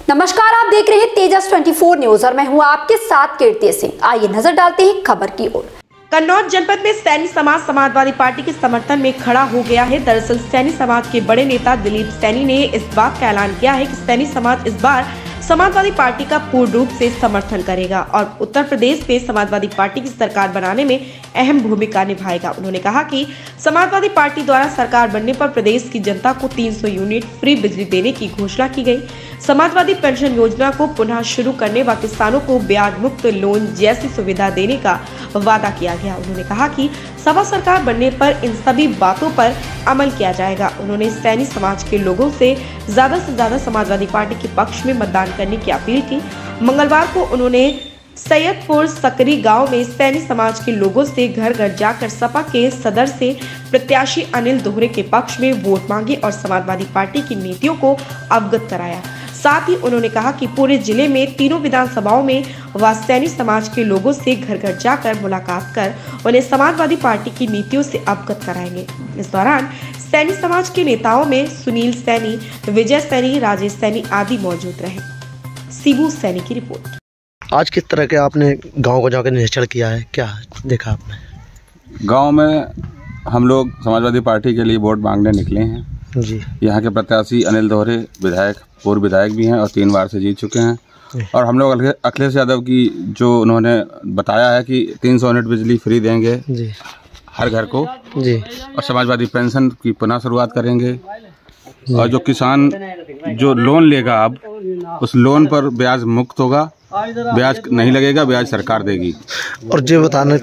नमस्कार, आप देख रहे हैं तेजस 24 न्यूज और मैं हूं आपके साथ कीर्ति सिंह। आइए नजर डालते हैं खबर की ओर। कन्नौज जनपद में सैनी समाज समाजवादी पार्टी के समर्थन में खड़ा हो गया है। दरअसल सैनी समाज के बड़े नेता दिलीप सैनी ने इस बात का ऐलान किया है कि सैनी समाज इस बार समाजवादी पार्टी का पूर्ण रूप से समर्थन करेगा और उत्तर प्रदेश में समाजवादी पार्टी की सरकार बनाने में अहम भूमिका निभाएगा। उन्होंने कहा कि समाजवादी पार्टी द्वारा सरकार बनने पर प्रदेश की जनता को 300 यूनिट फ्री बिजली देने की घोषणा की गई। समाजवादी पेंशन योजना को पुनः शुरू करने व किसानों को ब्याज मुक्त लोन जैसी सुविधा देने का वादा किया गया। उन्होंने कहा कि सपा सरकार बनने पर इन सभी बातों पर अमल किया जाएगा। उन्होंने सैनी समाज के लोगों से ज्यादा समाजवादी पार्टी के पक्ष में मतदान करने की अपील की। मंगलवार को उन्होंने सैयदपुर सकरी गांव में सैनी समाज के लोगों से घर घर जाकर सपा के सदर से प्रत्याशी अनिल दोहरे के पक्ष में वोट मांगे और समाजवादी पार्टी की नीतियों को अवगत कराया। साथ ही उन्होंने कहा कि पूरे जिले में तीनों विधानसभाओं में वह सैनी समाज के लोगों से घर घर जाकर मुलाकात कर उन्हें समाजवादी पार्टी की नीतियों से अवगत कराएंगे। इस दौरान सैनी समाज के नेताओं में सुनील सैनी, विजय सैनी, राजेश सैनी आदि मौजूद रहे। शिबू सैनी की रिपोर्ट। आज किस तरह के आपने गांव को जाकर निरीक्षण किया है, क्या देखा आपने? गांव में हम लोग समाजवादी पार्टी के लिए वोट मांगने निकले हैं जी। यहाँ के प्रत्याशी अनिल दोहरे विधायक, पूर्व विधायक भी हैं और 3 बार से जीत चुके हैं। और हम लोग अखिलेश यादव की जो उन्होंने बताया है कि 300 यूनिट बिजली फ्री देंगे जी हर घर को जी, और समाजवादी पेंशन की पुनः शुरुआत करेंगे और जो किसान जो लोन लेगा अब उस लोन पर ब्याज मुक्त होगा, ब्याज नहीं लगेगा, ब्याज सरकार देगी। और जो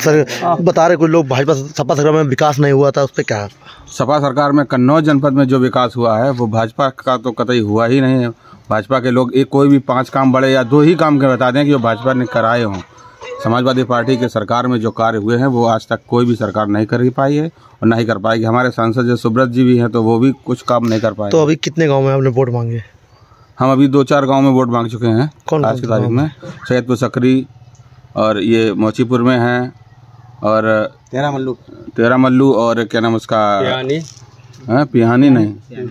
बता रहे कुछ लोग भाजपा सपा सरकार में विकास नहीं हुआ था, उस पर क्या? सपा सरकार में कन्नौज जनपद में जो विकास हुआ है वो भाजपा का तो कतई हुआ ही नहीं है। भाजपा के लोग एक कोई भी 5 काम बड़े या 2 ही काम के बता दें कि जो भाजपा ने कराए हों। समाजवादी पार्टी के सरकार में जो कार्य हुए हैं वो आज तक कोई भी सरकार नहीं कर पाई है और ना ही कर पाएगी। हमारे सांसद जो सुब्रत जी भी हैं तो वो भी कुछ काम नहीं कर पाए। तो अभी कितने गाँव में आपने वोट मांगे? हम अभी 2-4 गांव में वोट मांग चुके हैं। कौन आज की तारीख में? सैयदपुर सकरी और ये मोचीपुर में हैं और तेरा मल्लू और क्या नाम उसका पिहानी नहीं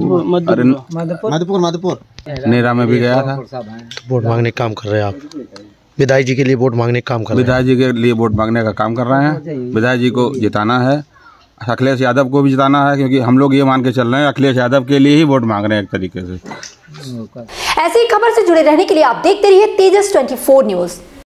मधुपुर नेरा में भी गया था। वोट मांगने का काम कर रहे हैं आप? विधायक जी के लिए वोट मांगने का काम कर रहे हैं? विधायक जी के लिए वोट मांगने का काम कर रहे हैं। विधायक जी को जिताना है, अखिलेश यादव को भी जिताना है, क्योंकि हम लोग ये मान के चल रहे हैं अखिलेश यादव के लिए ही वोट मांग रहे हैं एक तरीके से। ऐसी खबर से जुड़े रहने के लिए आप देखते रहिए तेजस 24 न्यूज।